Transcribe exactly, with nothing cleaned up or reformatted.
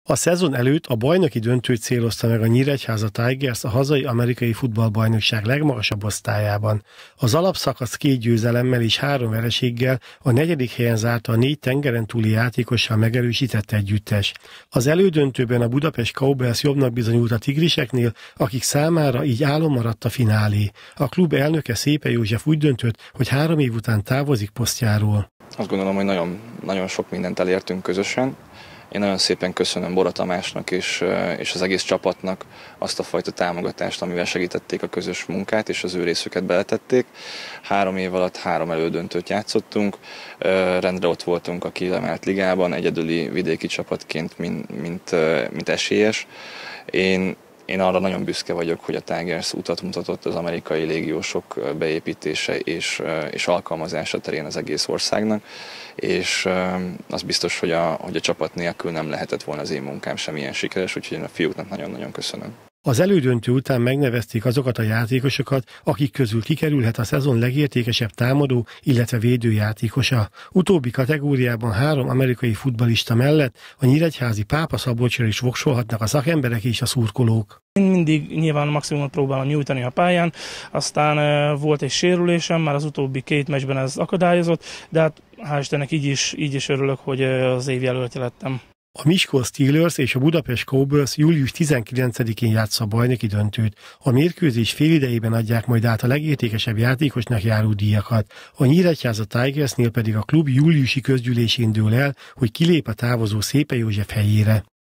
A szezon előtt a bajnoki döntőt célozta meg a Nyíregyháza Tigers a hazai amerikai futballbajnokság legmagasabb osztályában. Az alapszakasz két győzelemmel és három vereséggel a negyedik helyen zárta a négy tengeren túli játékossal megerősített együttes. Az elődöntőben a Budapest Cowboys jobbnak bizonyult a tigriseknél, akik számára így álom maradt a finálé. A klub elnöke Szépe József úgy döntött, hogy három év után távozik posztjáról. Azt gondolom, hogy nagyon, nagyon sok mindent elértünk közösen. Én nagyon szépen köszönöm Bora Tamásnak és, és az egész csapatnak azt a fajta támogatást, amivel segítették a közös munkát, és az ő részüket beletették. Három év alatt három elődöntőt játszottunk, rendre ott voltunk a kiemelt ligában, egyedüli vidéki csapatként, mint, mint, mint esélyes. Én Én arra nagyon büszke vagyok, hogy a Tigers utat mutatott az amerikai légiósok beépítése és, és alkalmazása terén az egész országnak, és az biztos, hogy a, hogy a csapat nélkül nem lehetett volna az én munkám semmilyen sikeres, úgyhogy én a fiúknak nagyon-nagyon köszönöm. Az elődöntő után megnevezték azokat a játékosokat, akik közül kikerülhet a szezon legértékesebb támadó, illetve védőjátékosa. Utóbbi kategóriában három amerikai futballista mellett a nyíregyházi Pápa Szabolcsra is voksolhatnak a szakemberek és a szurkolók. Én mindig nyilván maximumot próbálom nyújtani a pályán, aztán e, volt egy sérülésem, már az utóbbi két meccsben ez akadályozott, de hát hál' Istennek így is, így is örülök, hogy az év jelöltje lettem. A Miskolc Steelers és a Budapest Cowboys július tizenkilencedikén játsza a bajnoki döntőt. A mérkőzés félidejében adják majd át a legértékesebb játékosnak járó díjakat. A Nyíregyháza Tigersnél pedig a klub júliusi közgyűlésén dől el, hogy kilép a távozó Szépe József helyére.